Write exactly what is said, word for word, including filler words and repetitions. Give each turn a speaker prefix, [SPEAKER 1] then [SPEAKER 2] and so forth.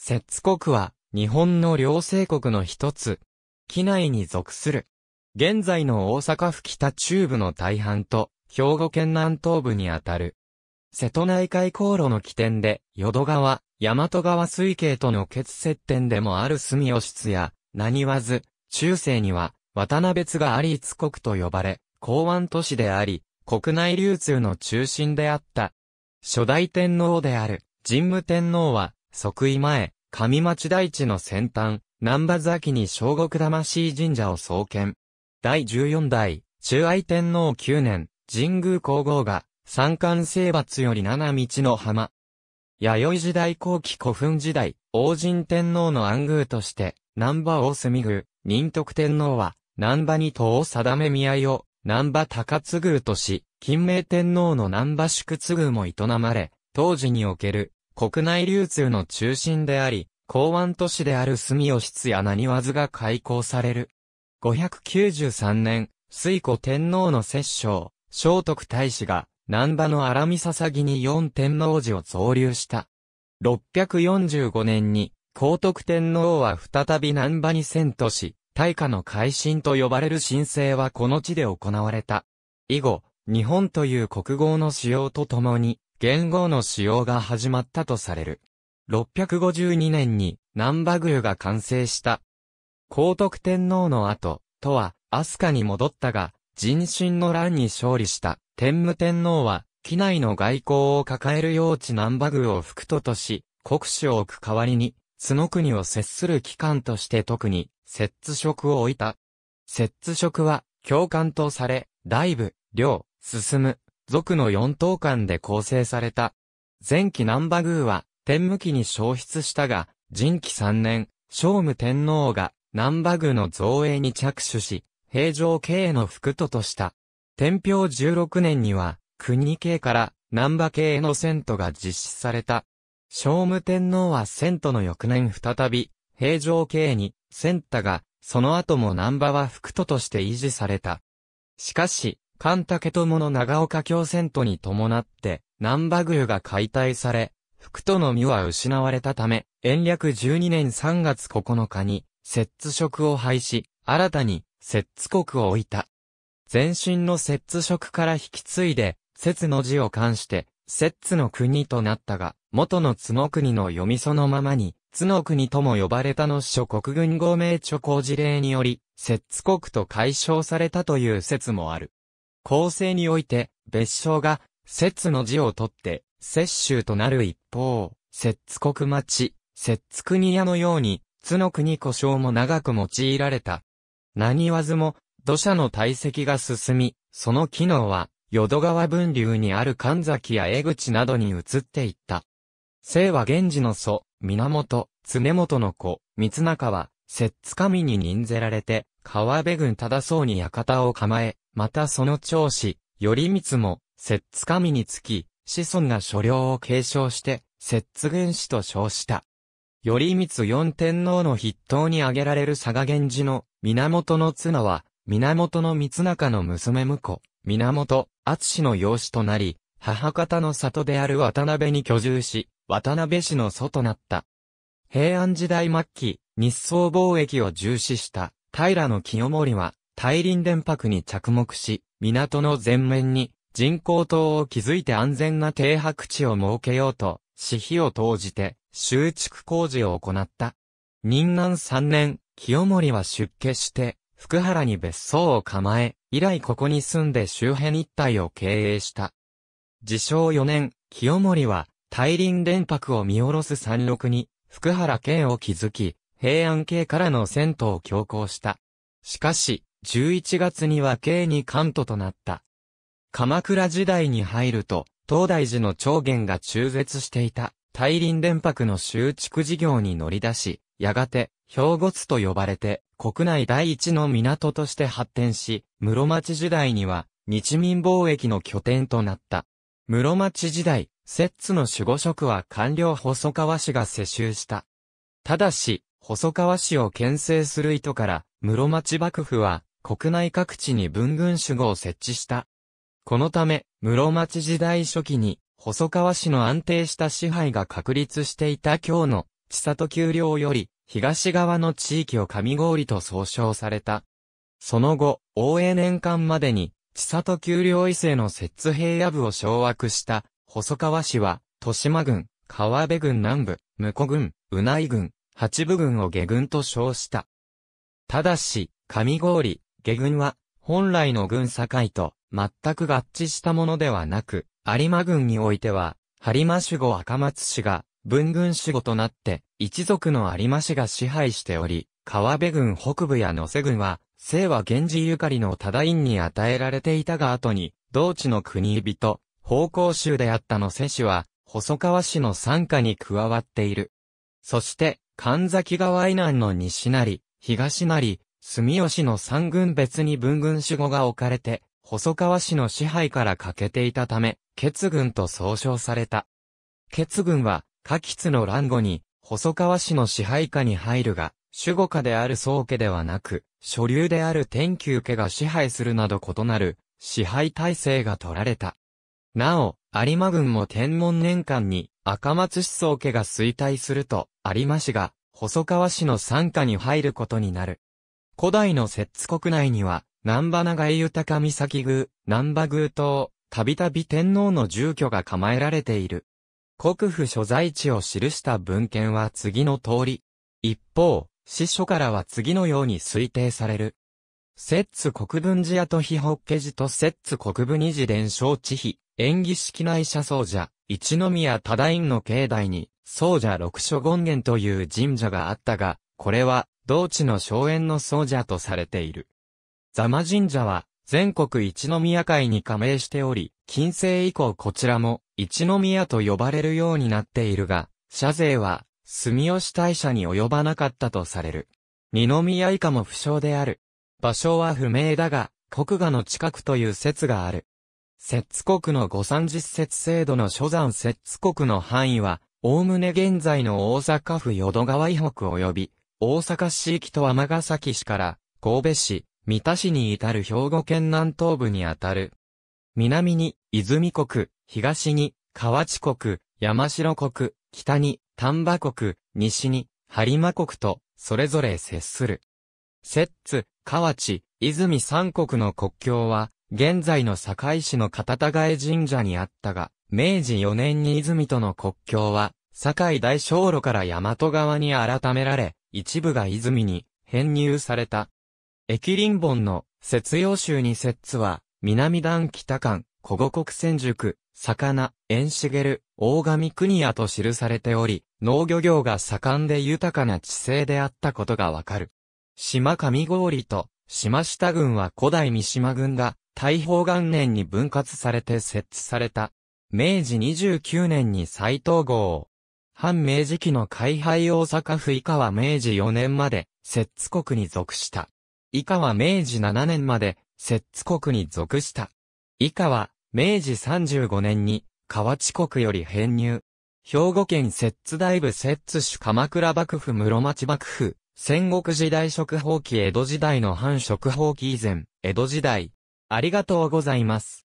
[SPEAKER 1] 摂津国は、日本の両制国の一つ。畿内に属する。現在の大阪府北中部の大半と、兵庫県南東部にあたる。瀬戸内海航路の起点で、淀川、大和川水系との結節点でもある住吉津や難波津、中世には渡辺津があり津国と呼ばれ、港湾都市であり、国内流通の中心であった。初代天皇である神武天皇は、即位前、上町台地の先端、難波津に生国魂神社を創建。だいじゅうよん代、中愛天皇きゅうねん、神宮皇后が三韓征伐より七道の浜。弥生時代後期古墳時代、応神天皇の行宮として、難波大隅宮、仁徳天皇は、難波に都を定め宮居を、難波高津宮とし、欽明天皇の難波祝津宮も営まれ、当時における、国内流通の中心であり、港湾都市である住吉津や難波津が開港される。ごひゃくきゅうじゅうさんねん、推古天皇の摂政、聖徳太子が、難波の荒見捧に四天王寺を造立した。ろっぴゃくよんじゅうごねんに、皇徳天皇は再び難波に遷都し、大化の改新と呼ばれる申請はこの地で行われた。以後、日本という国号の使用とともに、元号の使用が始まったとされる。ろっぴゃくごじゅうにねんに難波宮が完成した。皇徳天皇の後、都は飛鳥に戻ったが、壬申の乱に勝利した天武天皇は、畿内の外交を抱える用地難波宮を副都とし、国司を置く代わりに、つのくにを接する機関として特に、摂津職を置いた。摂津職は、教官とされ、大部、領、進、族の四等間で構成された。前期難波宮は、天武期に消失したが、仁紀さんねん、聖武天皇が、難波宮の造営に着手し、平城京の副都とした。天平じゅうろくねんには、国京から難波京への遷都が実施された。聖武天皇は遷都の翌年再び、平城京に遷ったが、その後も難波は副都として維持された。しかし、神武友の長岡京遷都に伴って、難波宮が解体され、副都の身は失われたため、延暦じゅうにねんさんがつここのかに、摂津職を廃し、新たに、摂津国を置いた。前身の摂津職から引き継いで、摂の字を冠して、摂津の国となったが、元の津の国の読みそのままに、津の国とも呼ばれたの諸国軍号名著公事例により、摂津国と改称されたという説もある。後世において、別称が、摂の字を取って、摂州となる一方、摂津国町、摂津国屋のように、津の国呼称も長く用いられた。難波津も、土砂の堆積が進み、その機能は、淀川分流にある神崎や江口などに移っていった。清和源氏の祖、源、常本の子、光中は、摂津神に任ぜられて、川辺郡忠宗に館を構え、またその長子、頼光も、摂津神につき、子孫が所領を継承して、摂津郡氏と称した。頼光四天皇の筆頭に挙げられる佐賀源氏の源の綱は、源の光中の娘婿、源敦の養子となり、母方の里である渡辺に居住し、渡辺氏の祖となった。平安時代末期、日宋貿易を重視した平清盛は、大林田泊に着目し、港の前面に人工島を築いて安全な停泊地を設けようと、私費を投じて、修築工事を行った。仁安さんねん、清盛は出家して、福原に別荘を構え、以来ここに住んで周辺一帯を経営した。治承よねん、清盛は、大林田泊を見下ろす山麓に、福原京を築き、平安京からの遷都を強行した。しかし、じゅういちがつには京に還都となった。鎌倉時代に入ると、東大寺の長元が中絶していた。大林田泊の修築事業に乗り出し、やがて、兵庫津と呼ばれて、国内第一の港として発展し、室町時代には、日民貿易の拠点となった。室町時代、摂津の守護職は官僚細川氏が世襲した。ただし、細川氏を牽制する意図から、室町幕府は、国内各地に文軍守護を設置した。このため、室町時代初期に、細川氏の安定した支配が確立していた京の千里丘陵より、東側の地域を上郡と総称された。その後、応永年間までに、千里丘陵以西の摂津平野部を掌握した、細川氏は、豊島郡、川辺郡南部、向郡、宇内郡、八部郡を下郡と称した。ただし、上郡、下郡は、本来の郡境と全く合致したものではなく、有馬郡においては、播磨守護赤松氏が、分郡守護となって、一族の有馬氏が支配しており、川辺郡北部や能勢郡は、姓は源氏ゆかりの忠院に与えられていたが後に、同地の国人、奉公衆であった能勢氏は、細川氏の傘下に加わっている。そして、神崎川以南の西成、東成、住吉の三郡別に分郡守護が置かれて、細川氏の支配から欠けていたため、血郡と総称された。血郡は、嘉吉の乱後に、細川氏の支配下に入るが、守護下である宗家ではなく、所流である天宮家が支配するなど異なる、支配体制が取られた。なお、有馬郡も天文年間に、赤松氏宗家が衰退すると、有馬氏が、細川氏の傘下に入ることになる。古代の摂津国内には、難波長井豊岬宮、難波宮等、たびたび天皇の住居が構えられている。国府所在地を記した文献は次の通り。一方、史書からは次のように推定される。摂津国分寺跡碑法華寺と摂津国分二寺伝承地碑、延喜式内社僧者、一宮忠院の境内に、僧者六所権現という神社があったが、これは、同地の荘園の僧者とされている。座間神社は、全国一宮会に加盟しており、近世以降こちらも、一宮と呼ばれるようになっているが、社税は、住吉大社に及ばなかったとされる。二宮以下も不詳である。場所は不明だが、国衙の近くという説がある。摂津国の御三十節制度の諸山摂津国の範囲は、おおむね現在の大阪府淀川以北及び、大阪市域と尼崎市から、神戸市、三田市に至る兵庫県南東部にあたる。南に、泉国、東に、河内国、山城国、北に、丹波国、西に、播磨国と、それぞれ接する。摂津、河内、泉三国の国境は、現在の堺市の片田替神社にあったが、明治よねんに泉との国境は、堺大小路から大和川に改められ、一部が泉に編入された。駅林本の摂陽州に摂津は、南段北間、古五国千宿、魚、縁茂、大神国屋と記されており、農漁業が盛んで豊かな地勢であったことがわかる。島上郡と島下郡は古代三島郡が大宝元年に分割されて設置された。明治にじゅうきゅうねんに再統合。反明治期の改廃大阪府以下は明治よねんまで摂津国に属した。以下は明治ななねんまで摂津国に属した。以下は明治さんじゅうごねんに河内国より編入。兵庫県摂津大部摂津市鎌倉幕府室町幕府。戦国時代食法期江戸時代の反食法期以前、江戸時代。ありがとうございます。